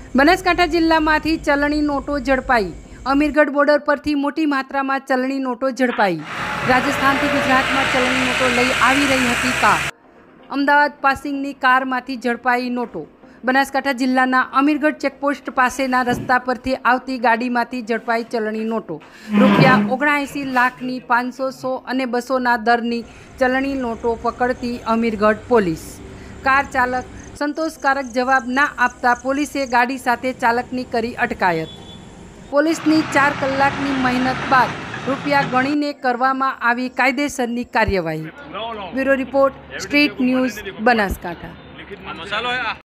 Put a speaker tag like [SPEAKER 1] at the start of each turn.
[SPEAKER 1] બનાસકાંઠા જિલ્લામાંથી ચલણી નોટો ઝડપાઈ। અમીરગઢ બોર્ડર પરથી મોટી માત્રામાં ચલણી નોટો ઝડપાઈ। રાજસ્થાનથી ગુજરાતમાં ચલણી નોટો લઈ આવી રહી હતી કાર। અમદાવાદ પાસિંગની કારમાંથી ઝડપાઈ નોટો। બનાસકાંઠા જિલ્લાના અમીરગઢ ચેકપોસ્ટ પાસેના રસ્તા પરથી આવતી ગાડીમાંથી ઝડપાઈ ચલણી નોટો। રૂપિયા 79 લાખની 500, 100 અને 200ના દરની ચલણી નોટો પકડતી અમીરગઢ પોલીસ। કાર ચાલક સંતોષકારક જવાબ ના આપતા પોલીસે ગાડી સાથે ચાલકની કરી અટકાયત। પોલીસની 4 કલાકની મહેનત બાદ રૂપિયા ગણીને કરવામાં આવી કાયદેસરની કાર્યવાહી। Bureau report, street news, Banaskantha.